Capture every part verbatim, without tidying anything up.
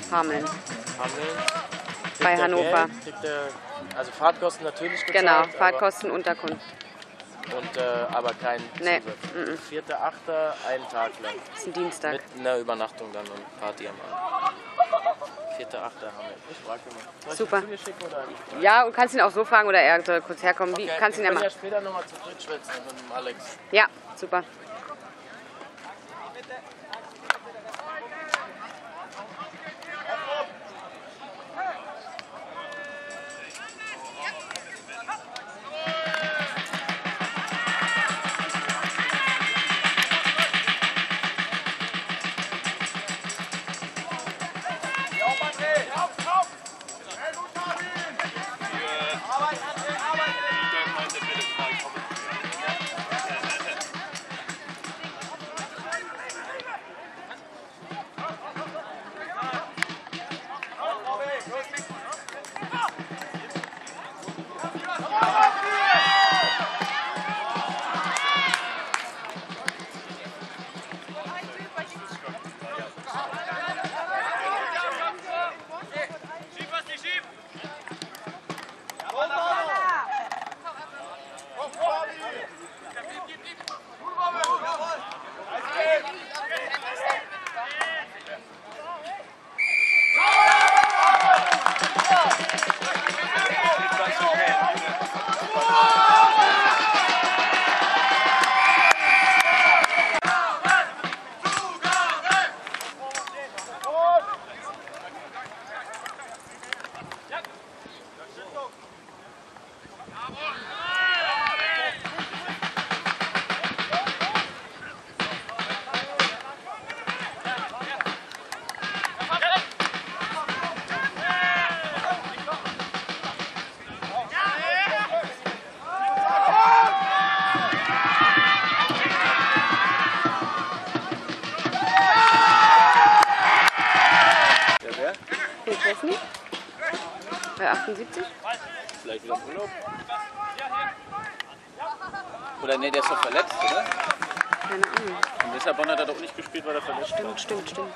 Hameln. Hameln. Bei Hannover. Geld, kriegt der, also Fahrtkosten natürlich gezahlt. Genau, Fahrtkosten, Unterkunft. Und, äh, aber kein Nee. Zugriff. vierter achter einen Tag lang. Das ist ein Dienstag. Mit einer Übernachtung dann und Party am Abend. vierter achter haben wir. Ich frage immer. Soll Super. Ich ihn zu dir schicken oder? Ja, und kannst ihn auch so fragen oder er soll kurz herkommen. Wie, Okay, kannst ihn wir ja können machen. ja später nochmal zu dritt schwätzen mit dem Alex. Ja, super. Bei achtundsiebzig? Vielleicht wieder im Urlaub? Oder ne, der ist doch verletzt, oder? Keine Ahnung. Und Lissabon hat er doch nicht gespielt, weil er verletzt war. Stimmt, stimmt, stimmt.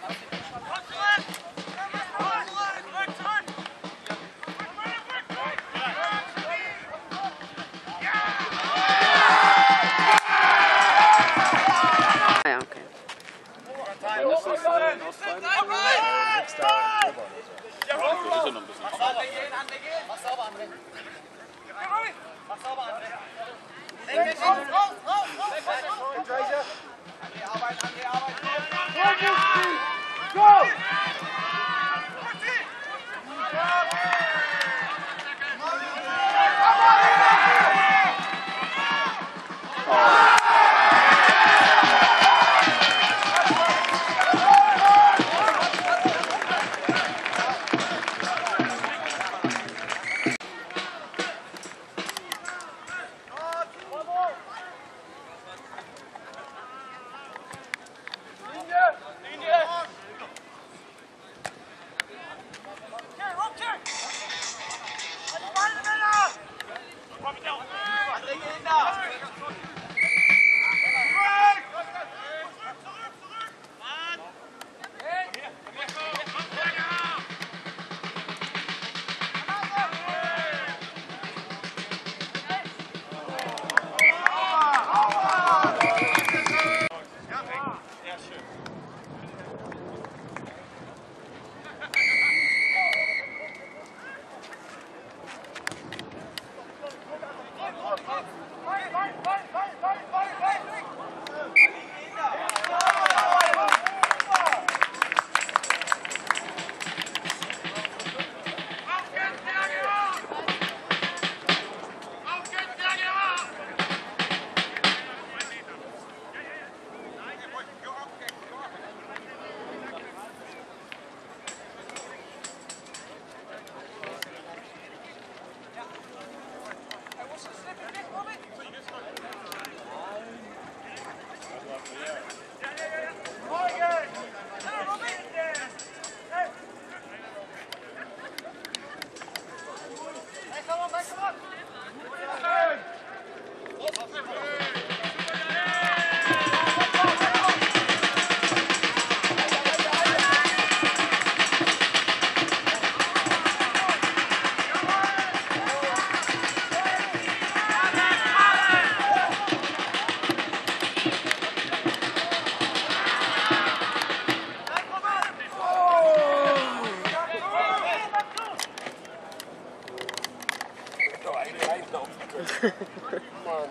Ah ja, okay. Wann ist das in Australien? sechster Oktober. Das ist ja noch ein bisschen. Mach sauber, André. Mach sauber, André. Raus, raus, raus, raus! André, Arbeit, André, Arbeit! Go! Mann.